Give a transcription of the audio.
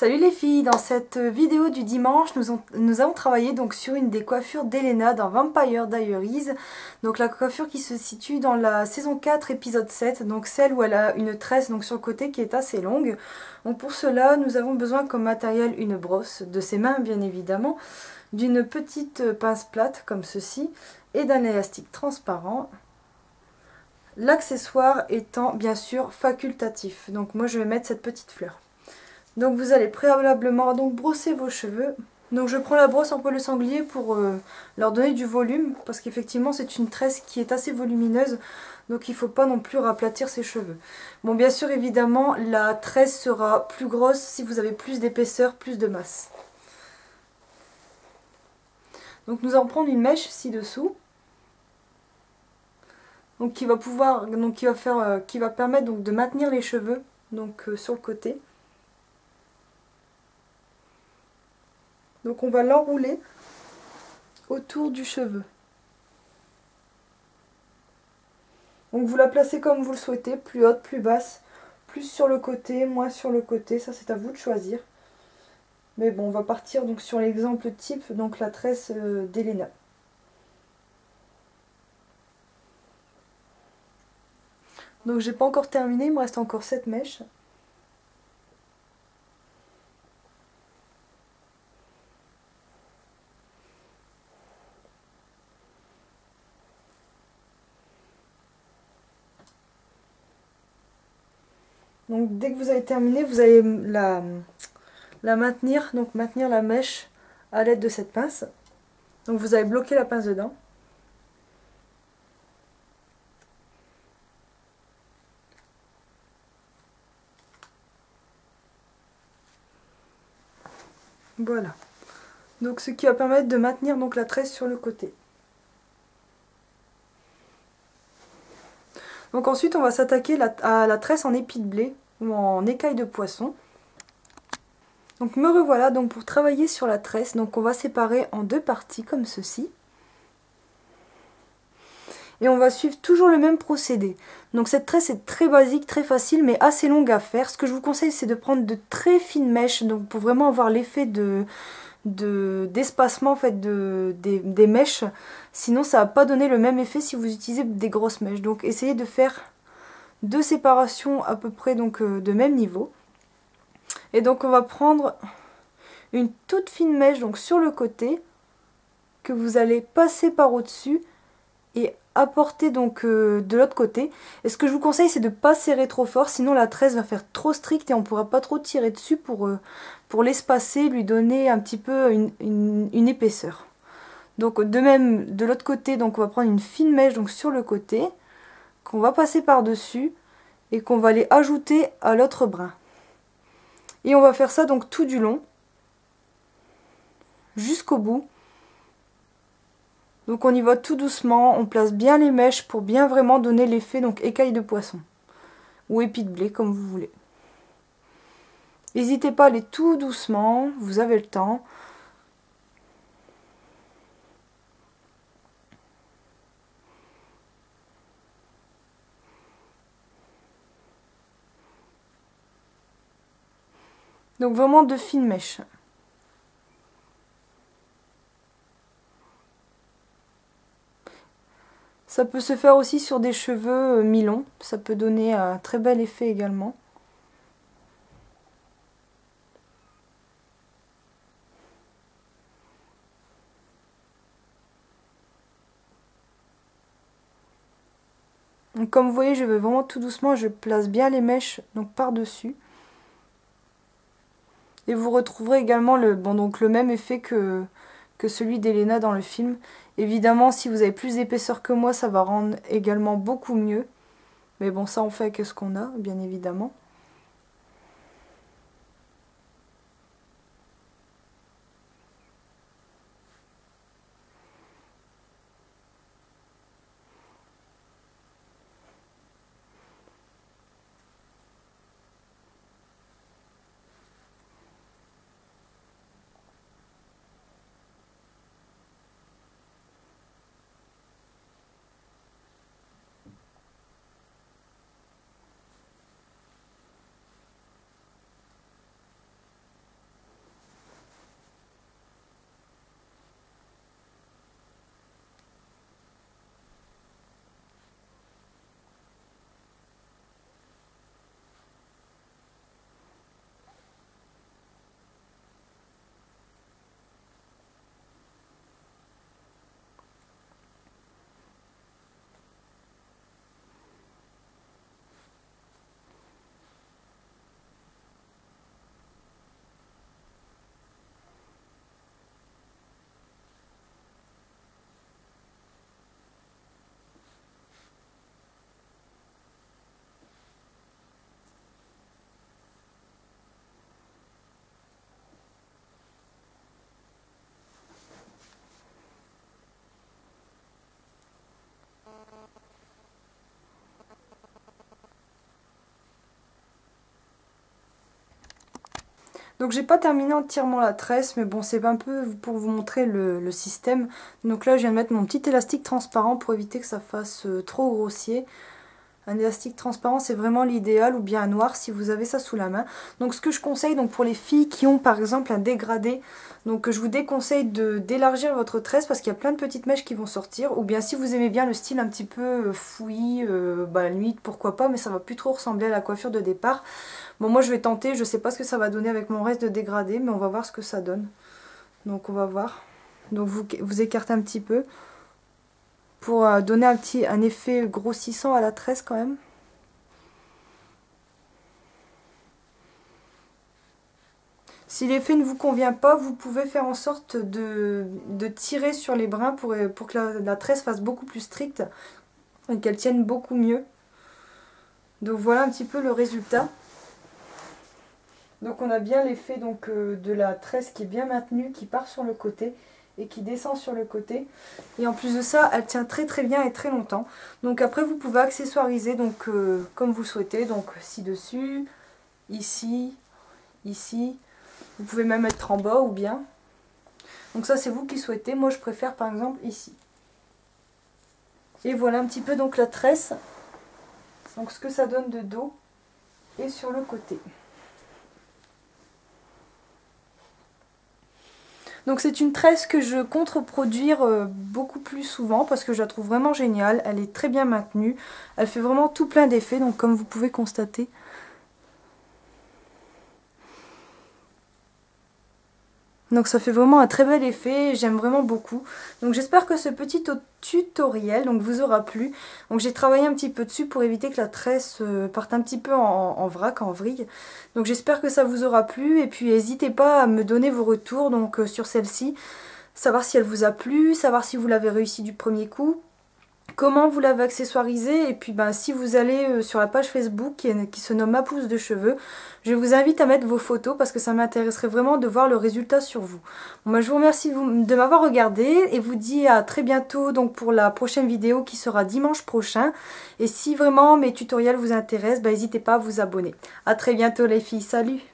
Salut les filles, dans cette vidéo du dimanche, nous avons travaillé donc sur une des coiffures d'Elena dans Vampire Diaries. Donc la coiffure qui se situe dans la saison 4 épisode 7, donc celle où elle a une tresse donc sur le côté qui est assez longue. Donc pour cela, nous avons besoin comme matériel une brosse, de ses mains bien évidemment, d'une petite pince plate comme ceci et d'un élastique transparent. L'accessoire étant bien sûr facultatif, donc moi je vais mettre cette petite fleur. Donc vous allez préalablement donc brosser vos cheveux. Donc je prends la brosse en poil de sanglier pour leur donner du volume, parce qu'effectivement c'est une tresse qui est assez volumineuse, donc il ne faut pas non plus raplatir ses cheveux. Bon, bien sûr évidemment la tresse sera plus grosse si vous avez plus d'épaisseur, plus de masse. Donc nous allons prendre une mèche ci-dessous, donc qui va permettre donc de maintenir les cheveux donc sur le côté. Donc on va l'enrouler autour du cheveu. Donc vous la placez comme vous le souhaitez, plus haute, plus basse, plus sur le côté, moins sur le côté, ça c'est à vous de choisir. Mais bon, on va partir donc sur l'exemple type, donc la tresse d'Elena. Donc j'ai pas encore terminé, il me reste encore 7 mèches. Donc dès que vous avez terminé, vous allez la maintenir, donc maintenir la mèche à l'aide de cette pince. Donc vous allez bloquer la pince dedans. Voilà. Donc ce qui va permettre de maintenir donc la tresse sur le côté. Donc ensuite on va s'attaquer à la tresse en épi de blé ou en écaille de poisson. Donc me revoilà donc pour travailler sur la tresse. Donc on va séparer en deux parties comme ceci. Et on va suivre toujours le même procédé. Donc cette tresse est très basique, très facile mais assez longue à faire. Ce que je vous conseille c'est de prendre de très fines mèches donc pour vraiment avoir l'effet d'espacement en fait des mèches. Sinon ça va pas donner le même effet si vous utilisez des grosses mèches. Donc essayez de faire deux séparations à peu près donc de même niveau. Et donc on va prendre une toute fine mèche donc sur le côté que vous allez passer par au-dessus et apporter donc de l'autre côté. Et ce que je vous conseille c'est de ne pas serrer trop fort, sinon la tresse va faire trop stricte et on ne pourra pas trop tirer dessus pour l'espacer, lui donner un petit peu une épaisseur. Donc de même de l'autre côté, donc on va prendre une fine mèche donc sur le côté qu'on va passer par dessus et qu'on va aller ajouter à l'autre brin. Et on va faire ça donc tout du long jusqu'au bout. Donc on y va tout doucement, on place bien les mèches pour bien vraiment donner l'effet donc écaille de poisson ou épi de blé comme vous voulez. N'hésitez pas à aller tout doucement, vous avez le temps. Donc vraiment de fines mèches. Ça peut se faire aussi sur des cheveux mi-longs, ça peut donner un très bel effet également. Donc, comme vous voyez, je vais vraiment tout doucement, je place bien les mèches donc par-dessus. Et vous retrouverez également le même effet que celui d'Elena dans le film. Évidemment, si vous avez plus d'épaisseur que moi, ça va rendre également beaucoup mieux. Mais bon, ça on fait avec ce qu'on a, bien évidemment. Donc j'ai pas terminé entièrement la tresse, mais bon, c'est un peu pour vous montrer le système. Donc là je viens de mettre mon petit élastique transparent pour éviter que ça fasse trop grossier. Un élastique transparent c'est vraiment l'idéal, ou bien un noir si vous avez ça sous la main. Donc ce que je conseille donc pour les filles qui ont par exemple un dégradé, donc je vous déconseille d'élargir votre tresse parce qu'il y a plein de petites mèches qui vont sortir. Ou bien si vous aimez bien le style un petit peu fouillis, à la limite pourquoi pas, mais ça va plus trop ressembler à la coiffure de départ. Bon, moi je vais tenter, je sais pas ce que ça va donner avec mon reste de dégradé, mais on va voir ce que ça donne. Donc on va voir. Donc vous écartez un petit peu pour donner un effet grossissant à la tresse quand même. Si l'effet ne vous convient pas, vous pouvez faire en sorte de tirer sur les brins pour que la tresse fasse beaucoup plus stricte et qu'elle tienne beaucoup mieux. Donc voilà un petit peu le résultat. Donc on a bien l'effet de la tresse qui est bien maintenue, qui part sur le côté et qui descend sur le côté. Et en plus de ça, elle tient très très bien et très longtemps. Donc après vous pouvez accessoiriser donc comme vous souhaitez. Donc ci-dessus, ici, ici. Vous pouvez même mettre en bas ou bien. Donc ça c'est vous qui souhaitez. Moi je préfère par exemple ici. Et voilà un petit peu donc la tresse. Donc ce que ça donne de dos et sur le côté. Donc c'est une tresse que je compte reproduire beaucoup plus souvent parce que je la trouve vraiment géniale. Elle est très bien maintenue. Elle fait vraiment tout plein d'effets, donc comme vous pouvez constater. Donc ça fait vraiment un très bel effet, j'aime vraiment beaucoup. Donc j'espère que ce petit tutoriel vous aura plu. Donc j'ai travaillé un petit peu dessus pour éviter que la tresse parte un petit peu en vrac, en vrille. Donc j'espère que ça vous aura plu et puis n'hésitez pas à me donner vos retours sur celle-ci. Savoir si elle vous a plu, savoir si vous l'avez réussi du premier coup. Comment vous l'avez accessoirisé, et puis si vous allez sur la page Facebook qui se nomme Ma Pousse de Cheveux, je vous invite à mettre vos photos parce que ça m'intéresserait vraiment de voir le résultat sur vous. Bon, je vous remercie de m'avoir regardé et vous dis à très bientôt pour la prochaine vidéo qui sera dimanche prochain. Et si vraiment mes tutoriels vous intéressent, n'hésitez pas à vous abonner. A très bientôt les filles, salut!